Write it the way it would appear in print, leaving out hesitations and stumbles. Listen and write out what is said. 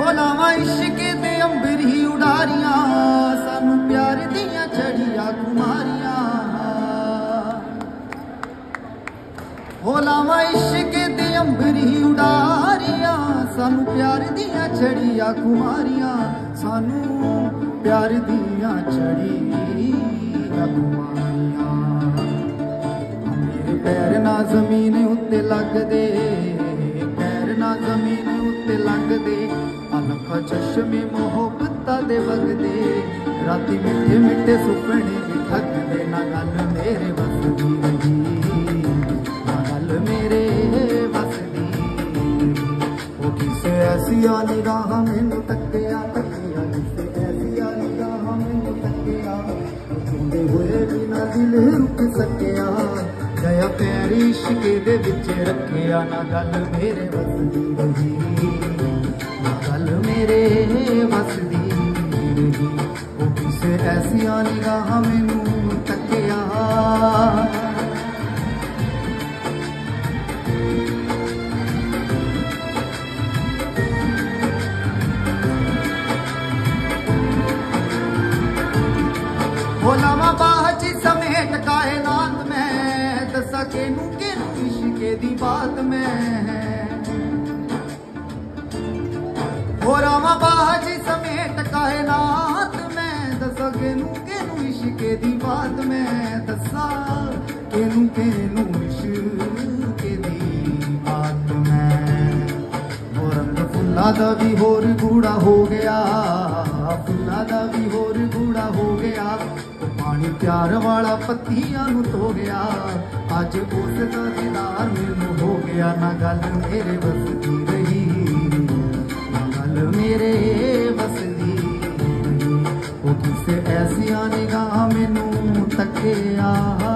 लावा इश्क दे अंबर ही उडारियां सानू प्यार दियां चढ़िया कुमारियां हो लावा इश्क दे अंबर ही उडारियां सानू प्यार दियां चढ़िया कुमारियां सानू प्यार दियां चढ़िया कुमारियां मेरे पैर ना जमीन उत्ते लगदे पैर ना जमीन उत्ते लगदे अनखा चश्मे मोहब्बत दे वगदे राती मिठे मिठे सुपने भी ठगदे ना गल मेरे बस दी रही ना गल मेरे बस दी वो किसे ऐसी निगाह मैनू तकिया तकिया किसे ऐसी निगाह मैनू तकिया छूंदे हुए भी ना दिल रुक सकिया गया पैर इश्क दे विच रखिया ना गल मेरे बस दी रही ना गल मेरे बस दी रही वो किसे ऐसी निगाह मैनू तकिया लावा बाजी समेट कायनात में दसा केनू इश्क दी बात में हो रावा बाजी समेट कायनात में दसा केनू इश्क दी बात में दसा केनू इश्क दी बात में हो रंग फुल्ला दा भी होर गूड़ा हो गया फुल्ला दा भी होर गूड़ा हो गया पानी प्यार वाला पत्तियां नू धो गया अज उस दा दीदार मैनू हो गया ना गल मेरे बस दी रही ना गल मेरे बस दी रही वो किसे ऐसी निगाह मैनू तकिया